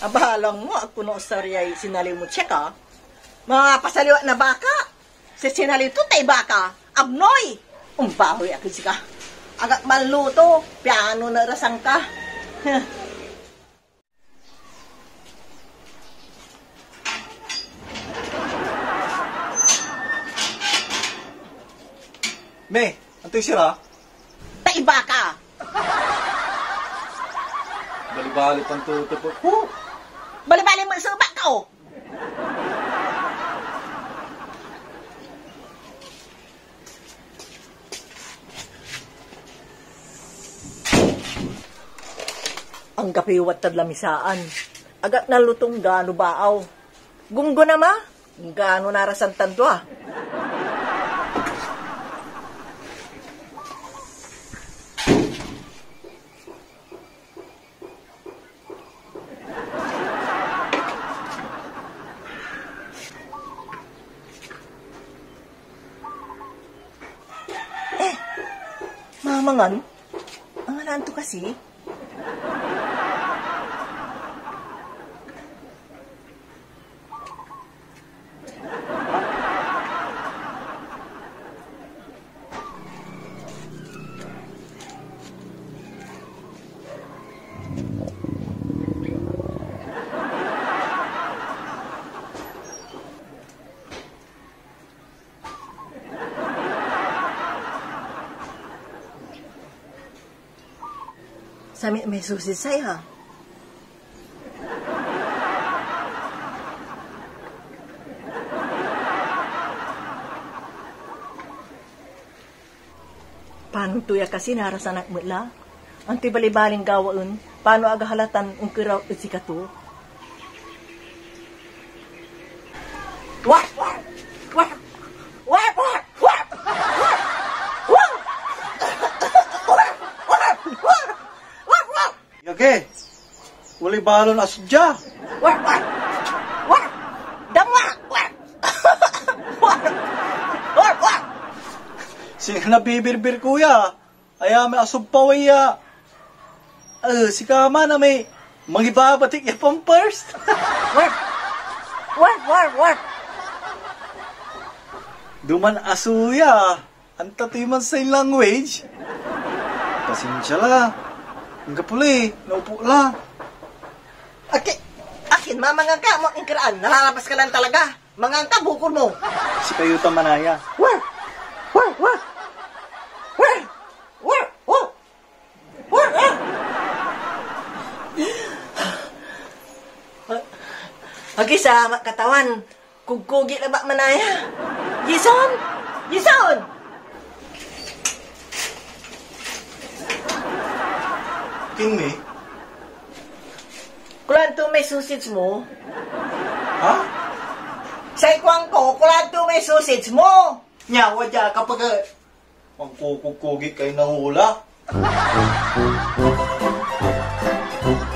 Abalang mo, ako no sariyay sinali mo check ha. Mga pasaliwa na baka. Si sinali to tay baka. Abnoy. Umbahoy ako sika. Agak maluto. Piano na rasang ka. Me, antoy sira? Tay baka. Bali-bali pang tuto po. Bali-bali mo sa baka oh. Ang kapiwat tad lamisaan. Agak nalutong gano baaw. Gunggo na ma? Gano narasan tanto ah. Mamangan? Ang alaan to kasi? Sami may susi saya. Paano tuya kasi narasanak mo la? Ang tibali-baling gawain, paano agahalatan ang kiraw at sikatu? Wah! Wah! Wah! Wah! Wah! Yage, wali balon asudya. Wah! Wah! Wah! Dama! Wah! Wah! Wah! Wah! Sing nabibirbir kuya. Aya may asub pawaya. Si kama na may magibabatik ya pampers. Wah! Wah! Wah! Wah! Duman asuya. Ang tatiman sa language. Pasensya la. Ang kapuli, naupo la. Akin, mamangang ka mo ang kiraan. Nalalabas ka lang talaga. Mangang ka, bukol mo. Si Kayuta Manaya. Wah! Wah! Wah! Wah! Wah! Wah! Wah! Agi sa katawan, kugkugi labak manaya. Yison! Yison! King me? Kulanto may sausage mo. Ha? Sa ikwang ko, kulanto may sausage mo. Nyawa dya kapag... Ang kukukugi kay nahula.